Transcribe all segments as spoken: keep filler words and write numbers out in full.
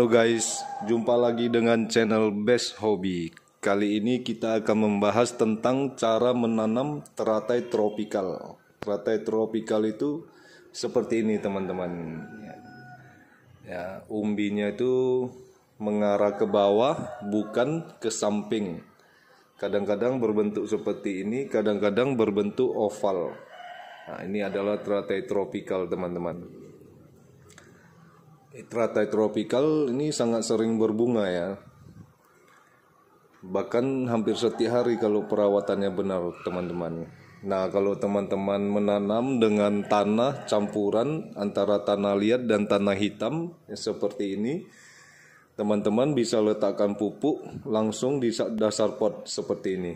Halo guys, jumpa lagi dengan channel Best Hobby. Kali ini kita akan membahas tentang cara menanam teratai tropikal. Teratai tropikal itu seperti ini teman-teman. Ya, umbinya itu mengarah ke bawah, bukan ke samping. Kadang-kadang berbentuk seperti ini, kadang-kadang berbentuk oval. Nah, ini adalah teratai tropikal teman-teman. Teratai tropikal ini sangat sering berbunga ya. Bahkan hampir setiap hari kalau perawatannya benar teman-teman. Nah, kalau teman-teman menanam dengan tanah campuran antara tanah liat dan tanah hitam ya, seperti ini, teman-teman bisa letakkan pupuk langsung di dasar pot seperti ini.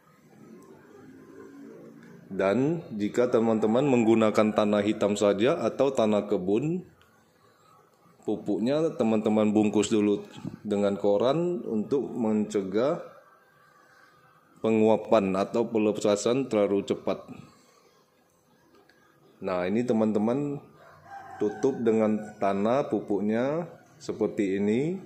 Dan jika teman-teman menggunakan tanah hitam saja atau tanah kebun, pupuknya teman-teman bungkus dulu dengan koran untuk mencegah penguapan atau pelepasan terlalu cepat. Nah, ini teman-teman tutup dengan tanah pupuknya seperti ini.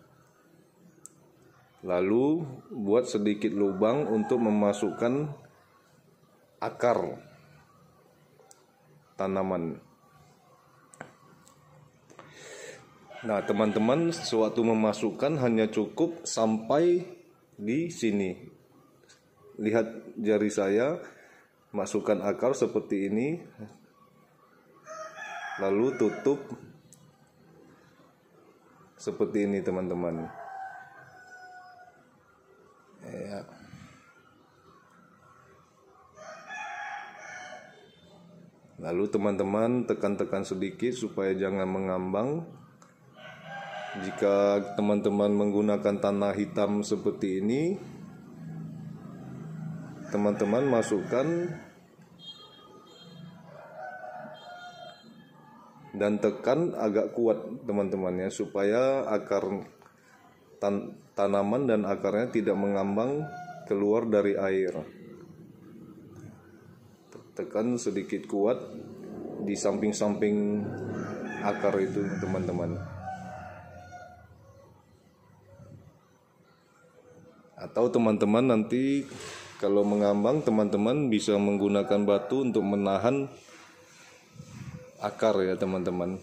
Lalu buat sedikit lubang untuk memasukkan akar tanaman. Nah, teman-teman, sewaktu memasukkan hanya cukup sampai di sini. Lihat jari saya, masukkan akar seperti ini. Lalu tutup seperti ini, teman-teman. Ya. Lalu teman-teman tekan-tekan sedikit supaya jangan mengambang. Jika teman-teman menggunakan tanah hitam seperti ini, teman-teman masukkan dan tekan agak kuat teman-teman ya, supaya akar tan tanaman dan akarnya tidak mengambang keluar dari air. Tekan sedikit kuat di samping-samping akar itu teman-teman. Atau teman-teman nanti kalau mengambang, teman-teman bisa menggunakan batu untuk menahan akar ya teman-teman.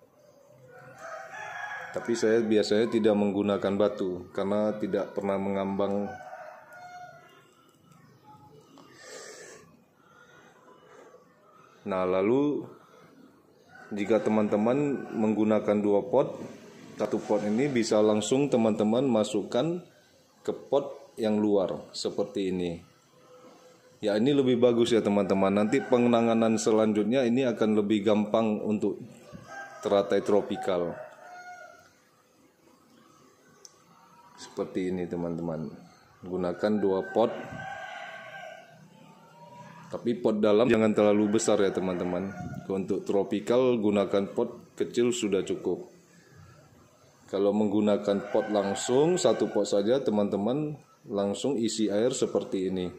Tapi saya biasanya tidak menggunakan batu karena tidak pernah mengambang. Nah, lalu jika teman-teman menggunakan dua pot, satu pot ini bisa langsung teman-teman masukkan ke pot yang luar seperti ini. Ya, ini lebih bagus ya teman-teman. Nanti penanganan selanjutnya ini akan lebih gampang untuk teratai tropikal. Seperti ini teman-teman. Gunakan dua pot. Tapi pot dalam jangan terlalu besar ya teman-teman. Untuk tropikal gunakan pot kecil sudah cukup. Kalau menggunakan pot langsung, satu pot saja teman-teman langsung isi air seperti ini.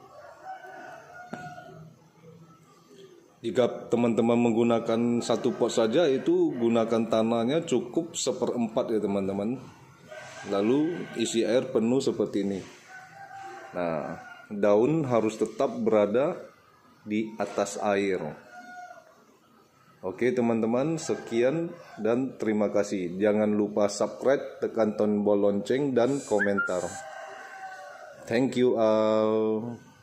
Jika teman-teman menggunakan satu pot saja, itu gunakan tanahnya cukup seperempat ya teman-teman. Lalu isi air penuh seperti ini. Nah, daun harus tetap berada di atas air. Oke teman-teman, sekian dan terima kasih. Jangan lupa subscribe, tekan tombol lonceng dan komentar. Thank you all.